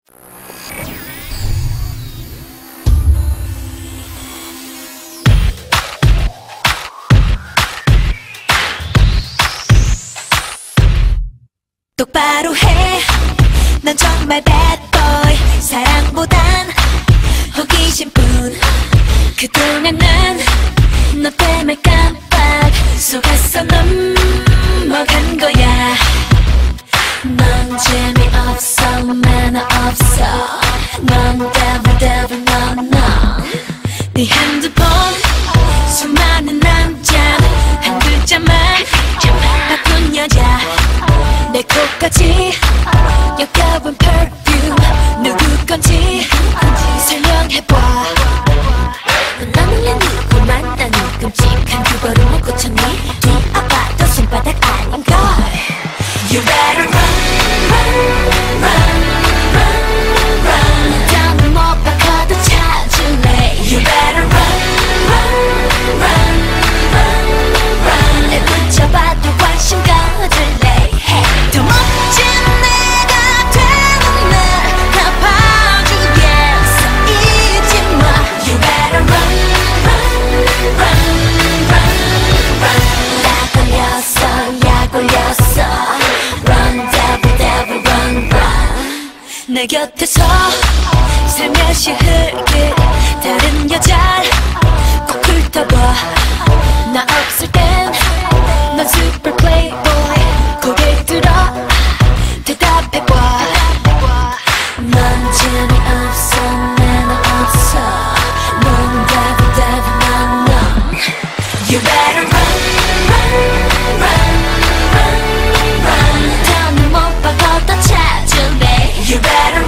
똑바로 해, 넌 정말 bad boy. 사랑보단 호기심뿐. 그동안 난 너 때문에 깜빡 속았어. 넘어간 거야. 넌 재미없어, 매너 없어. 넌 devil 네 핸드폰 수많은 남자 한 글자만 바꾼 여자. 내 코까지 역겨운 perfume 누구 건지 설명해봐. 넌 원래 누구만 나는 끔찍한 그 버릇 못 고쳤니? 뒤아파도 손바닥 아닌걸. You better run 다음은 못 바꿔도 찾을래. You better run 내 붙잡아도 관심 가질래. 더 멋진 내가 되는 날 갚아주겠어. 잊지 마. You better run 약 걸렸어. Run devil run 내 곁에서 살며시 흘릴 다른 여자를 꼭 훑어봐. 나 없을 땐 넌 super playboy. 고개 들어 대답해봐. 넌 재미없어, 매너 없어. 넌 devil 넌 You better run 다음은 못 바꿔도 찾을래. You better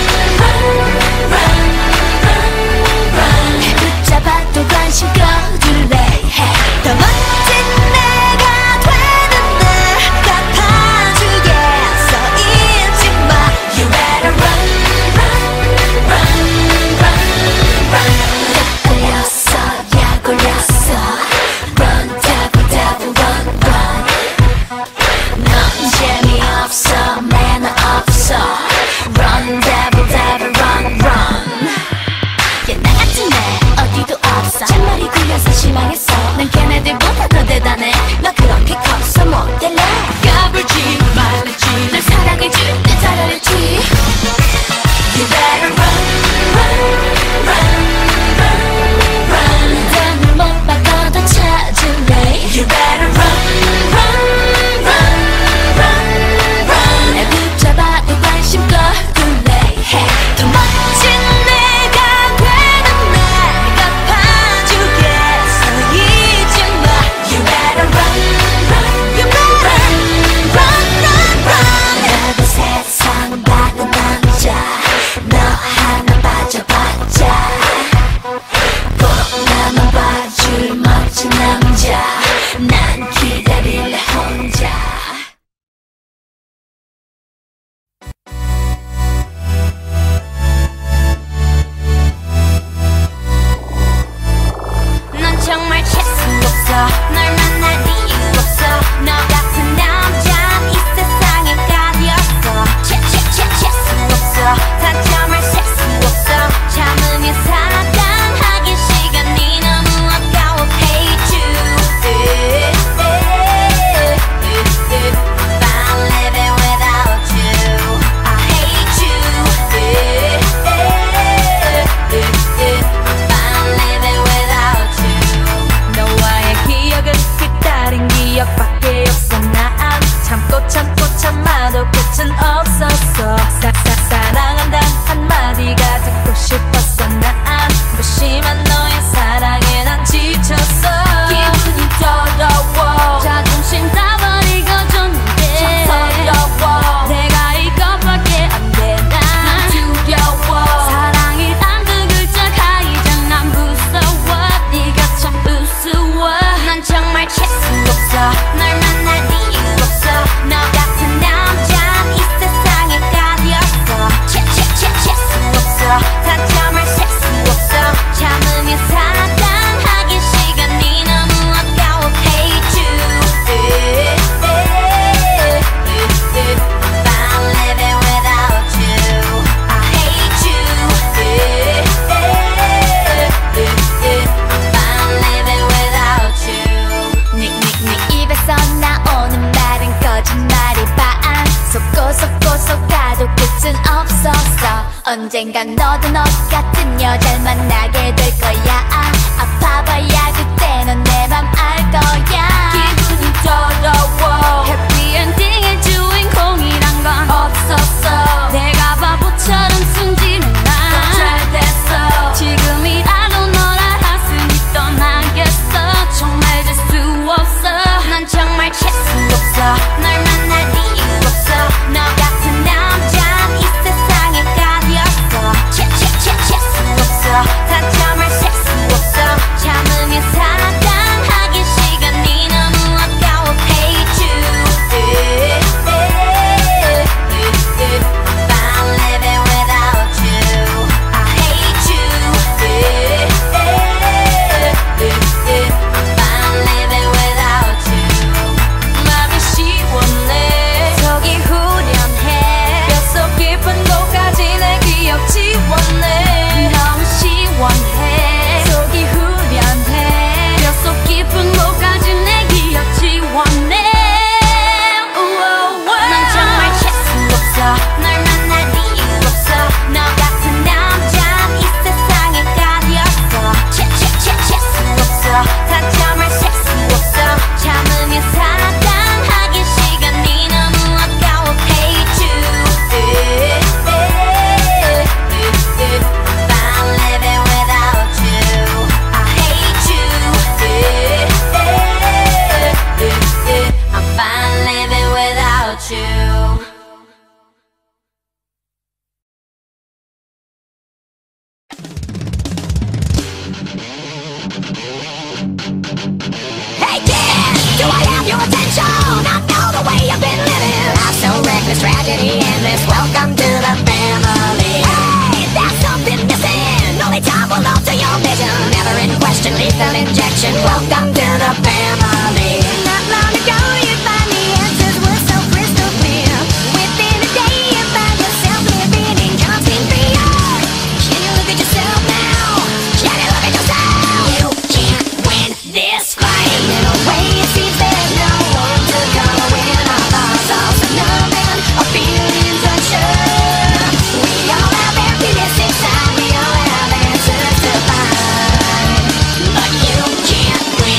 run 붙잡아도 관심 꺼둘래. 더 멋진 내가 되는 날 갚아주겠어. 잊지 마. You better 약 걸렸어. Run devil run 넌 재미없어, 매너 없어. Run devil run 야, 나 같은 애 어디도 없어. 잔머리 굴려서 실망했어. 난 걔네들보다 더 대단해. 너 그렇게 커서 못 될래. 까불지 말랬지. 널 사랑해줄 때 잘했지. You better run 다음은 못 바꿔도 찾을래. You better run 날 붙잡아도 관심 꺼둘래. 더 멋진 내가 되는 날 갚아주겠어. 잊지 마. You better run 나도 세상은 바꿔 언젠간 너도 너 같은 여자를 만나게 될 거야. 아파봐야 그때는 내 맘 알 거야. 기분이 더러워. 해피엔딩의 주인공이란 건 없었어. 내가 바보처럼 숨지는 나 잘 됐어. 지금이라도 널 알았으니 떠나겠어. 정말 될 수 없어. 난 정말 칠 수 없어. 널 만날 이유 없어. 너 같은 남자 이 세상에 가렸어. 칠 수 없어. 다점을 셀 수 없어. 참으면 사랑하기 시간이 너무 아까워. Hate you. I'm fine living without you. I hate you. I'm fine living without you. 맘이 시원해. 속이 후련해. 뼛속 깊은 곳까지 내 기억 지웠네. 너무 시원해. 속이 후련해. 뼛속 깊은 곳까지 내 기억 지웠네. 난 정말 칠 수 없어. 널 만날 이유 없어. 너 같은 남자 이 세상에 가렸어. 칠 수 없어. 다점을 셀 수 없어. 참으면 사랑하기 시간이 너무 아까워. Hate you. I'm fine living without you. I hate you. I'm fine living without you. Hey kid, do I have your attention? I know the way you've been living. Life's so reckless, tragedy endless. Welcome to the family. Hey, there's something missing. Only time will alter your vision. Never in question, lethal injection. Welcome to the family. Not long ago you find the answers were so crystal clear. Within a day you find yourself living in constant fear. Can you look at yourself now? Can you look at yourself? You can't win this fight. In a way it seems there's no one to color when our thoughts all so numbing, our feelings unsure. We all have emptiness inside, we all have answers to find. But you can't win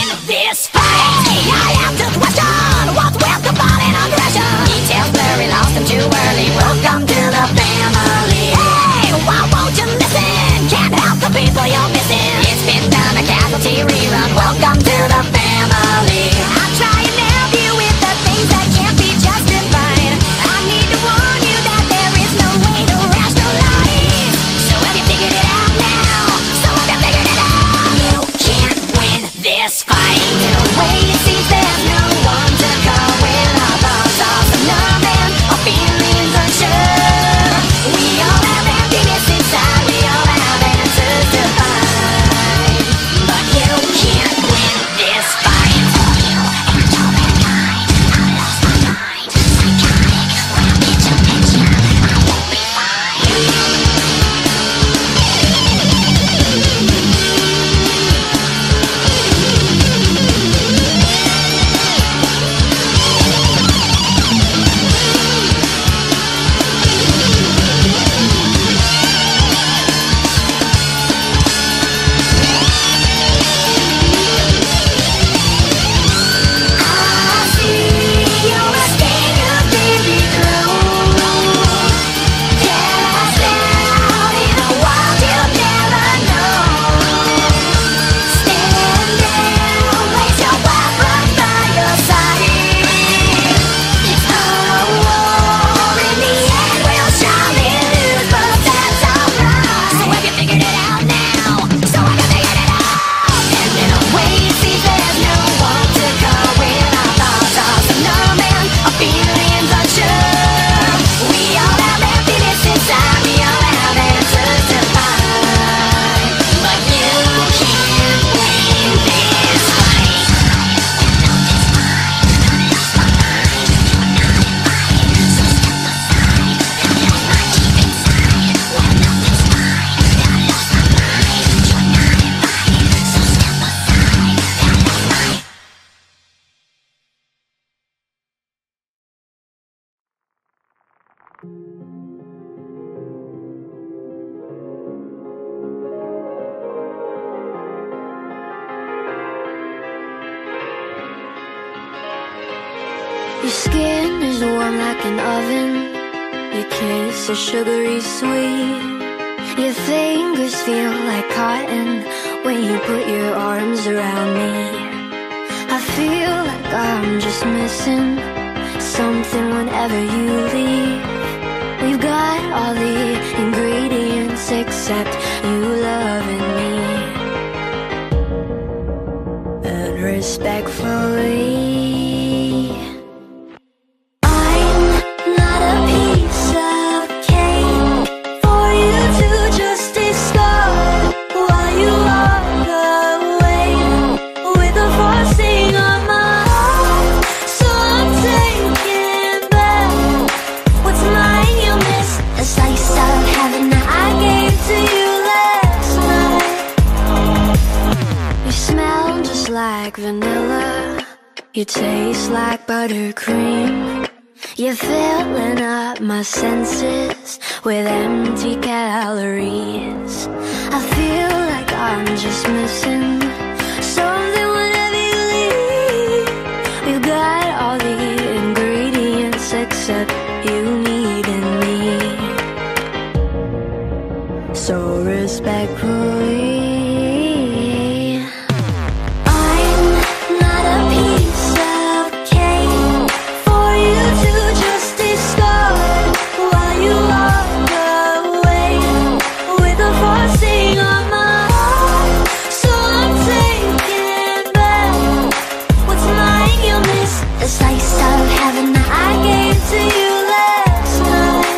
like an oven. Your kiss is sugary sweet. Your fingers feel like cotton when you put your arms around me. I feel like I'm just missing something whenever you leave. We've got all the ingredients except you loving me. And respectfully, I'm not a piece of cake for you to just discard while you walk away with the frosting on my heart. So I'm taking back what's mine. You missed a slice of heaven that I gave to you last night. You smell just like vanilla. You taste like buttercream. You're filling up my senses with empty calories. I feel like I'm just missing something whenever you leave. We've got all the ingredients except you needing me. So respectfully, I'm not a piece of cake for you to just discard while you walk away with the frosting on my heart. So I'm taking back what's mine. You missed a slice of heaven that I gave to you last night.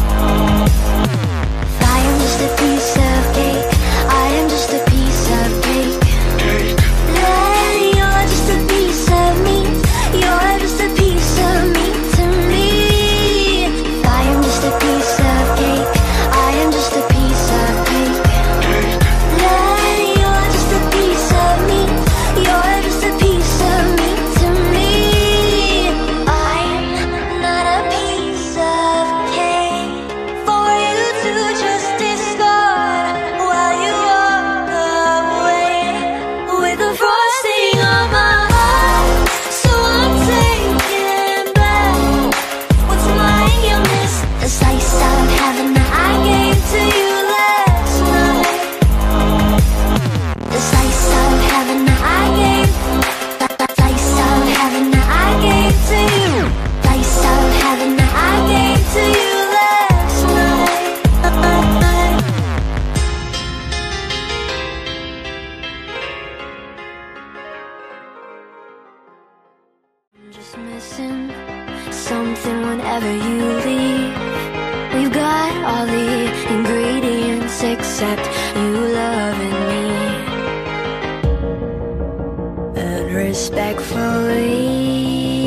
I am just a piece of cake. I am just a piece of cake. Then you're just a piece of me. You're just a piece of me to me. I am just a piece of cake. I am just a piece of cake. Then you're just a piece of me. You're just a piece of me to me. I'm not a piece of cake for you to just discard while you walk away with the frosting on my heart. So I'm taking back what's mine. You missed a slice of heaven that I gave to you last night. The slice of heaven that I gave. The slice of heaven that I gave to you. Slice of heaven that I gave to you last night. I'm just missing something whenever you leave. We've got all the ingredients except you loving me. And respectfully,